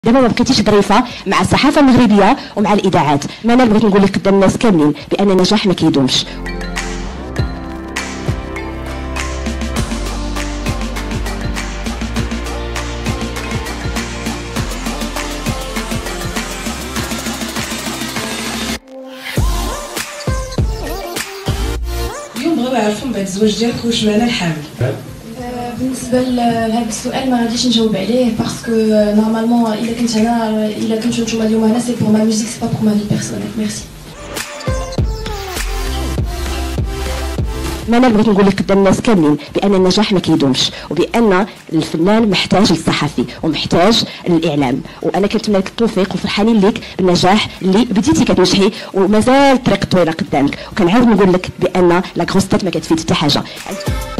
دابا ما بقيتيش ظريفه مع الصحافه المغربيه ومع الاذاعات. ما انا بغيت نقول لك قدام الناس كاملين بان النجاح ما كيدومش. اليوم بغاو يعرفوا من بعد الزواج ديالك واش معنى الحمل. بالنسبه لهذا السؤال ما غاديش نجاوب عليه باسكو نورمالمون الا كنتو نتوما اليوم هنا سي بور ما ميوزيك سي با بور ما في بيرسونيل. ميرسي. ما انا بغيت نقول لك قدام الناس كاملين بان النجاح ما كيدومش وبان الفنان محتاج للصحفي ومحتاج للاعلام، وانا كنتمنى لك التوفيق وفرحانين لك بالنجاح اللي بديتي كتنجحي ومازال الطريق طويله قدامك، وكنعاود نقول لك بان لا غروستات ما كتفيد حتى حاجه.